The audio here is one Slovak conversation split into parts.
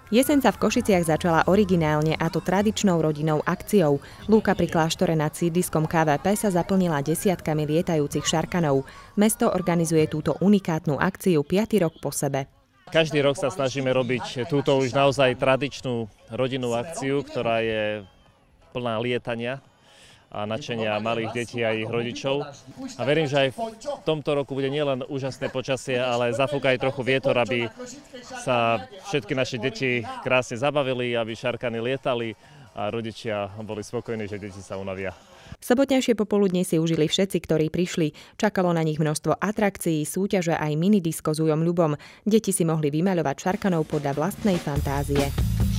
Jeseň sa v Košiciach začala originálne, a to tradičnou rodinnou akciou. Lúka pri kláštore nad sídliskom KVP sa zaplnila desiatkami lietajúcich šarkanov. Mesto organizuje túto unikátnu akciu 5. rok po sebe. Každý rok sa snažíme robiť túto už naozaj tradičnú rodinnú akciu, ktorá je plná lietania a nadšenia malých detí a ich rodičov. A verím, že aj v tomto roku bude nielen úžasné počasie, ale zafúka aj trochu vietor, aby sa všetky naše deti krásne zabavili, aby šarkany lietali a rodičia boli spokojní, že deti sa unavia. Sobotnejšie popoludne si užili všetci, ktorí prišli. Čakalo na nich množstvo atrakcií, súťaže aj minidisko s Ujom Ľubom. Deti si mohli vymaľovať šarkanov podľa vlastnej fantázie.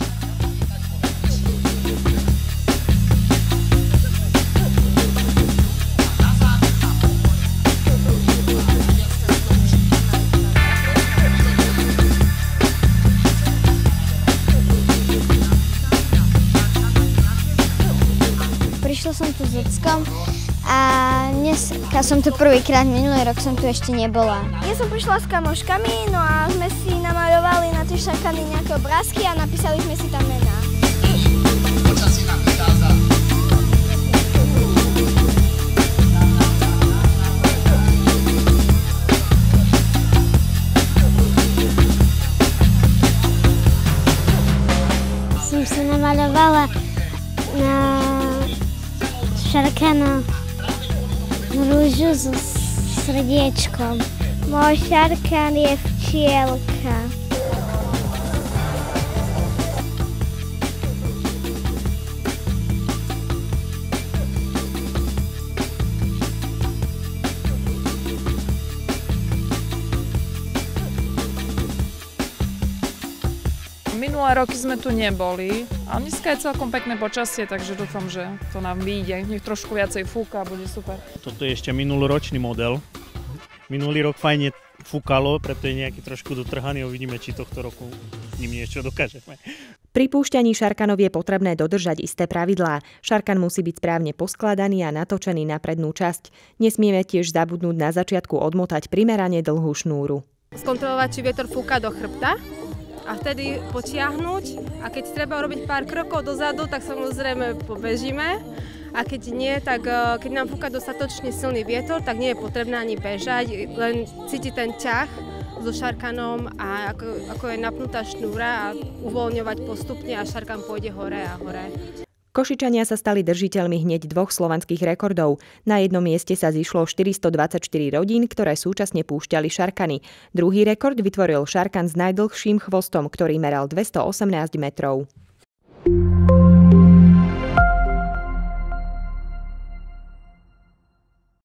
Prišla som tu s ockom a dneska som tu prvýkrát, minulý rok som tu ešte nebola. Ja som prišla s kamoškami, no a sme si namaľovali na tie šarkany nejaké obrázky a napísali sme si tam mená. Som sa namaľovala na šarkana rúžu so srdiečkom. Môj šarkan je včielka. Minulé roky sme tu neboli a dneska je celkom pekné počasie, takže dúfam, že to nám vyjde. Nech trošku viacej fúka a bude super. Toto je ešte minuloročný model. Minulý rok fajne fúkalo, preto je nejaký trošku dotrhaný. Uvidíme, či tohto roku s ním niečo dokážeme. Pri púšťaní šarkanov je potrebné dodržať isté pravidlá. Šarkan musí byť správne poskladaný a natočený na prednú časť. Nesmieme tiež zabudnúť na začiatku odmotať primerane dlhú šnúru. Skontrolovať, či vietor fúka do chrbta. A vtedy potiahnuť a keď treba urobiť pár krokov dozadu, tak samozrejme pobežíme. A keď nie, tak keď nám fúka dostatočne silný vietor, tak nie je potrebné ani bežať, len cítiť ten ťah so šarkanom a ako je napnutá šnúra a uvoľňovať postupne a šarkan pôjde hore a hore. Košičania sa stali držiteľmi hneď 2 slovenských rekordov. Na jednom mieste sa zišlo 424 rodín, ktoré súčasne púšťali šarkany. Druhý rekord vytvoril šarkan s najdlhším chvostom, ktorý meral 218 metrov.